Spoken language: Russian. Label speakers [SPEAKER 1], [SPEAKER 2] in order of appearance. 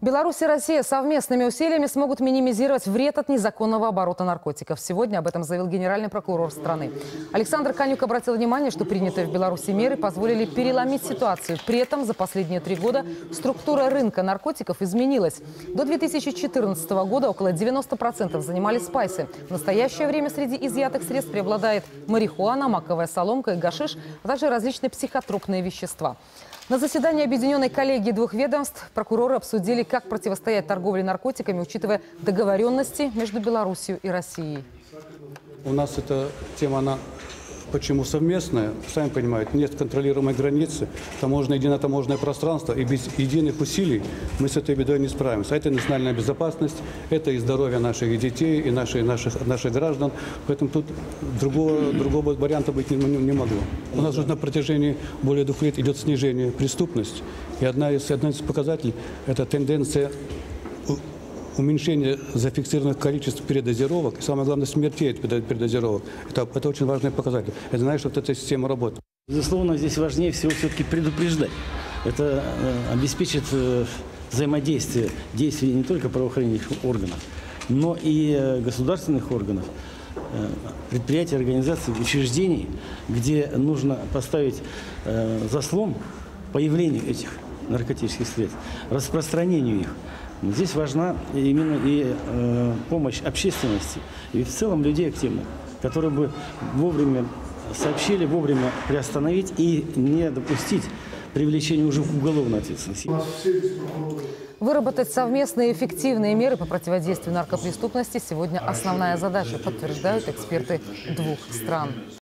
[SPEAKER 1] Беларусь и Россия совместными усилиями смогут минимизировать вред от незаконного оборота наркотиков. Сегодня об этом заявил генеральный прокурор страны. Александр Конюк обратил внимание, что принятые в Беларуси меры позволили переломить ситуацию. При этом за последние 3 года структура рынка наркотиков изменилась. До 2014 года около 90% занимали спайсы. В настоящее время среди изъятых средств преобладает марихуана, маковая соломка и гашиш, а также различные психотропные вещества. На заседании объединенной коллегии 2 ведомств прокуроры обсудили, как противостоять торговле наркотиками, учитывая договоренности между Беларусью и Россией.
[SPEAKER 2] У нас эта тема, она почему совместная? Сами понимаете, нет контролируемой границы, едино-таможенное пространство, и без единых усилий мы с этой бедой не справимся. Это национальная безопасность, это и здоровье наших детей, и наших граждан. Поэтому тут другого варианта быть не могло. У нас уже на протяжении более 2 лет идет снижение преступности. И один из показателей – это тенденция уменьшение зафиксированных количеств передозировок, и самое главное, смертей от передозировок. Это очень важный показатель. Это значит, что эта система работает.
[SPEAKER 3] Безусловно, здесь важнее всего все-таки предупреждать. Это обеспечит взаимодействие действий не только правоохранительных органов, но и государственных органов, предприятий, организаций, учреждений, где нужно поставить заслон появлению этих наркотических средств, распространению их. Здесь важна именно и помощь общественности и в целом людей активных, которые бы вовремя сообщили, вовремя приостановить и не допустить привлечения уже к уголовной ответственности.
[SPEAKER 1] Выработать совместные эффективные меры по противодействию наркопреступности сегодня основная задача, подтверждают эксперты 2 стран.